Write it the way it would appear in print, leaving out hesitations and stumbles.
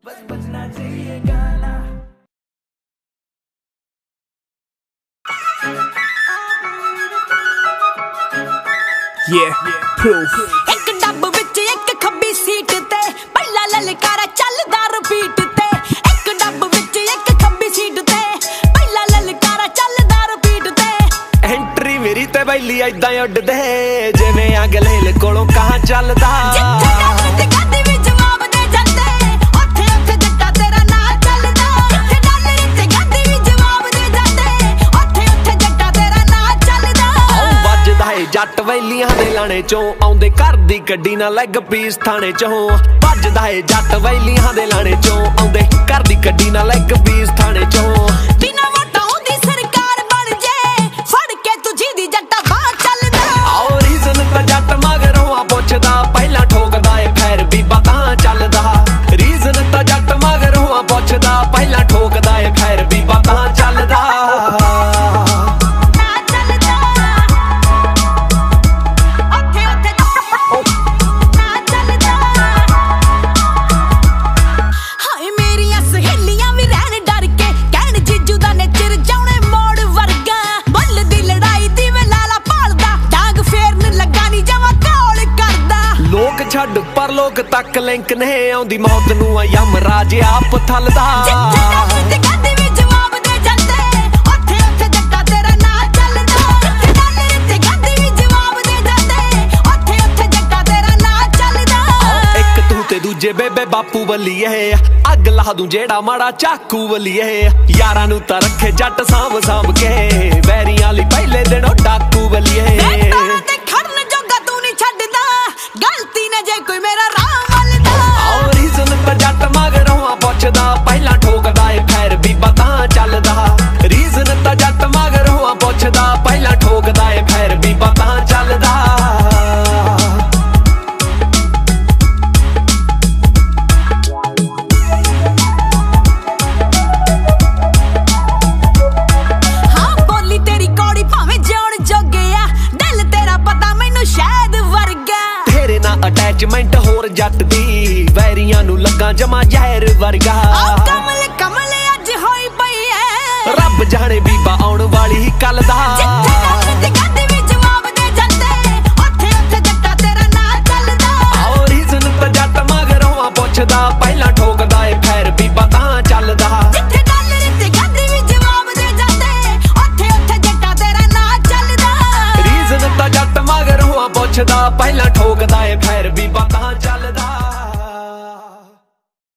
बस बजना चाहिए गाना। proof एक डब विच एक खब्बी सीट ते पहला ललकारा चलदा रिपीट ते एक डब विच एक खब्बी सीट ते पहला ललकारा चलदा रिपीट ते एंट्री मेरी ते बैली ऐदां उड्डदे जिवें अगले कोलों कहां चलदा जट वैलियां दे लाने चों आउंदे घर दी गड्डी ना लैग पीस थाने चों भजदा है जट वैलियां दे लाने चों आउंदे घर दी गड्डी ना लैग पीस थाने चों बिना वोटां दी सरकार बन जे फड़ के तुझी दी जट्टा बाह चलदा आओ रीजन ता जट मगरों आ पुछदा पहला ठोकदा ए खैर भी पता चलदा रीजन ता जट मगरों आ पुछदा पहला ठोकदा ए खैर भी पता चलदा छड़ पर लोग तक लिंक ने आउंदी मौत नूं आ यमराज आप थलदा एक तू ते दूजे बेबे बापू बलिए अग ला दूं जेड़ा माड़ा चाकू बलिए यारां नूं तां रखे जट सांभ सांभ के वैरियां लई पहले दिनों डाकू बलिए पहला ठोकदा ए खैर भी पता चलदा रीजन ता जट मगरों आ पुछदा पहला ठोकदा ए खैर भी पता चलदा हाँ बोली तेरी कौड़ी भावें जिउण जोगे आ दिल तेरा पता मैनू शायद वर्गा तेरे ना अटैचमेंट होर जट दी वैरियां नूं लगा जमा जहर वर्गा कमल कमल अज होई पई है रब जाने बीबा आउण वाली ही कल दा जवाब दे जंदे ओथे ओथे जट्टा तेरा ना चलदा आओ रीजन ता जट मगरों आ पुछदा पहला ठोकदा ए खैर भी पता चलदा जिथे डॉलर ते गद्दी भी जवाब दे जंदे ओथे ओथे जट्टा तेरा ना चलदा रीजन ता जट मगरों आ पुछदा पहला ठोकदा ए खैर भी पता चलदा।